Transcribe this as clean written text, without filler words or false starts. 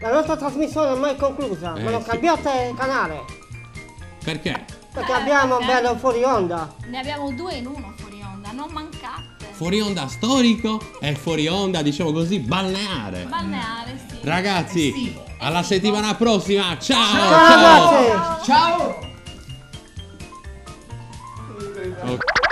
La nostra trasmissione ormai è conclusa, ma non sì. cambiate canale, Perché? perché abbiamo un bello fuori onda. Ne abbiamo 2 in 1 fuori onda, non mancate. Fuori onda storico e fuori onda, diciamo così, balneare. Balneare, sì. Ragazzi, Estivo. alla settimana prossima. Ciao! Ciao ragazzi! Ciao! Ok.